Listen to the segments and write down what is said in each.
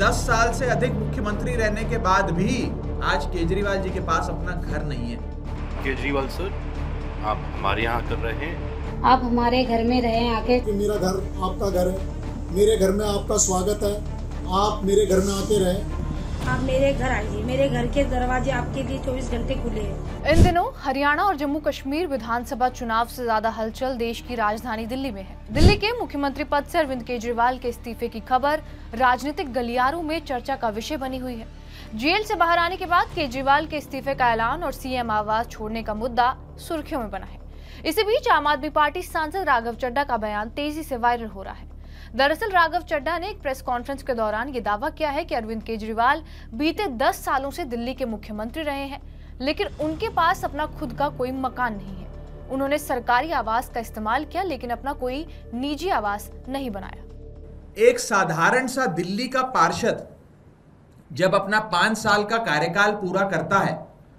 10 साल से अधिक मुख्यमंत्री रहने के बाद भी आज केजरीवाल जी के पास अपना घर नहीं है। केजरीवाल सर, आप हमारे यहाँ कर रहे हैं, आप हमारे घर में रहें आके। मेरा घर आपका घर है, मेरे घर में आपका स्वागत है, आप मेरे घर में आके रहें। आप मेरे घर आइए, मेरे घर के दरवाजे आपके लिए 24 घंटे खुले हैं। इन दिनों हरियाणा और जम्मू कश्मीर विधानसभा चुनाव से ज्यादा हलचल देश की राजधानी दिल्ली में है। दिल्ली के मुख्यमंत्री पद से अरविंद केजरीवाल के इस्तीफे की खबर राजनीतिक गलियारों में चर्चा का विषय बनी हुई है। जेल से बाहर आने के बाद केजरीवाल के इस्तीफे का ऐलान और सीएम आवास छोड़ने का मुद्दा सुर्खियों में बना है। इसी बीच आम आदमी पार्टी सांसद राघव चड्ढा का बयान तेजी से वायरल हो रहा है। दरअसल राघव चड्ढा ने एक प्रेस कॉन्फ्रेंस के दौरान ये दावा किया है कि अरविंद केजरीवाल बीते 10 सालों से दिल्ली के मुख्यमंत्री रहे हैं, लेकिन उनके पास अपना खुद का कोई मकान नहीं है। उन्होंने सरकारी आवास का इस्तेमाल किया, लेकिन अपना कोई निजी आवास नहीं बनाया। एक साधारण सा दिल्ली का पार्षद जब अपना 5 साल का कार्यकाल पूरा करता है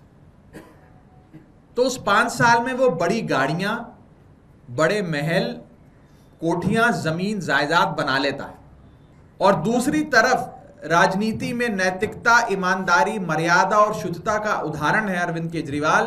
तो उस 5 साल में वो बड़ी गाड़ियां, बड़े महल, कोठियां, जमीन, जायदाद बना लेता है। और दूसरी तरफ राजनीति में नैतिकता, ईमानदारी, मर्यादा और शुद्धता का उदाहरण है अरविंद केजरीवाल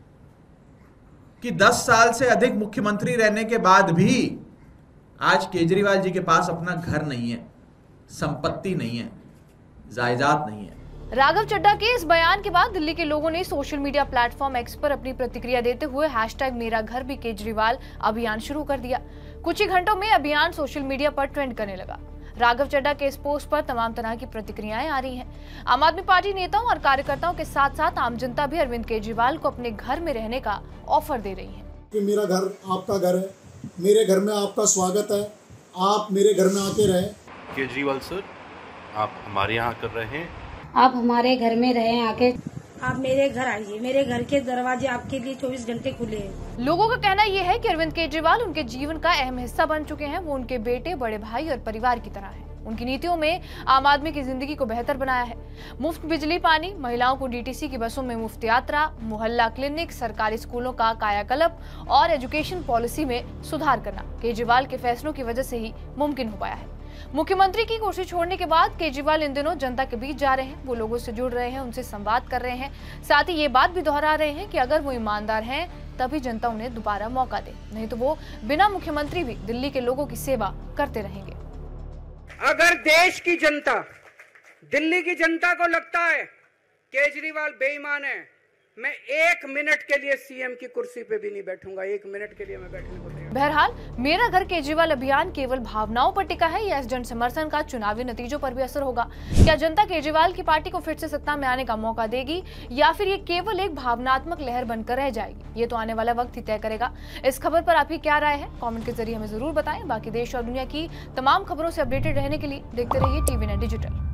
कि 10 साल से अधिक मुख्यमंत्री रहने के बाद भी आज केजरीवाल जी के पास अपना घर नहीं है, संपत्ति नहीं है, जायदाद नहीं है। राघव चड्ढा के इस बयान के बाद दिल्ली के लोगों ने सोशल मीडिया प्लेटफॉर्म एक्स पर अपनी प्रतिक्रिया देते हुए #मेरा घर भी केजरीवाल अभियान शुरू कर दिया। कुछ ही घंटों में अभियान सोशल मीडिया पर ट्रेंड करने लगा। राघव चड्ढा के इस पोस्ट पर तमाम तरह की प्रतिक्रियाएं आ रही हैं। आम आदमी पार्टी नेताओं और कार्यकर्ताओं के साथ साथ आम जनता भी अरविंद केजरीवाल को अपने घर में रहने का ऑफर दे रही है। कि मेरा घर आपका घर है, मेरे घर में आपका स्वागत है, आप मेरे घर में आके रहें। केजरीवाल सर, आप हमारे यहाँ कर रहे हैं, आप हमारे घर में रहें आके। आप मेरे घर आइए, मेरे घर के दरवाजे आपके लिए 24 घंटे खुले हैं। लोगों का कहना यह है कि अरविंद केजरीवाल उनके जीवन का अहम हिस्सा बन चुके हैं। वो उनके बेटे, बड़े भाई और परिवार की तरह हैं। उनकी नीतियों में आम आदमी की जिंदगी को बेहतर बनाया है। मुफ्त बिजली पानी, महिलाओं को डीटीसी की बसों में मुफ्त यात्रा, मोहल्ला क्लिनिक, सरकारी स्कूलों का कायाकल्प और एजुकेशन पॉलिसी में सुधार करना केजरीवाल के फैसलों की वजह से ही मुमकिन हो पाया है। मुख्यमंत्री की कुर्सी छोड़ने के बाद केजरीवाल इन दिनों जनता के बीच जा रहे हैं। वो लोगों से जुड़ रहे हैं, उनसे संवाद कर रहे हैं। साथ ही ये बात भी दोहरा रहे हैं कि अगर वो ईमानदार हैं तभी जनता उन्हें दोबारा मौका दे, नहीं तो वो बिना मुख्यमंत्री भी दिल्ली के लोगों की सेवा करते रहेंगे। अगर देश की जनता, दिल्ली की जनता को लगता है केजरीवाल बेईमान है, मैं 1 मिनट के लिए सीएम की कुर्सी पे भी नहीं बैठूंगा। 1 मिनट के लिए मैं बैठने को तैयार। बहरहाल मेरा घर केजरीवाल अभियान केवल भावनाओं पर टिका है या इस जन समर्थन का चुनावी नतीजों पर भी असर होगा? क्या जनता केजरीवाल की पार्टी को फिर से सत्ता में आने का मौका देगी या फिर ये केवल एक भावनात्मक लहर बनकर रह जाएगी? ये तो आने वाला वक्त ही तय करेगा। इस खबर पर आपकी क्या राय है? कॉमेंट के जरिए हमें जरूर बताएं। बाकी देश और दुनिया की तमाम खबरों से अपडेटेड रहने के लिए देखते रहिए TVNet डिजिटल।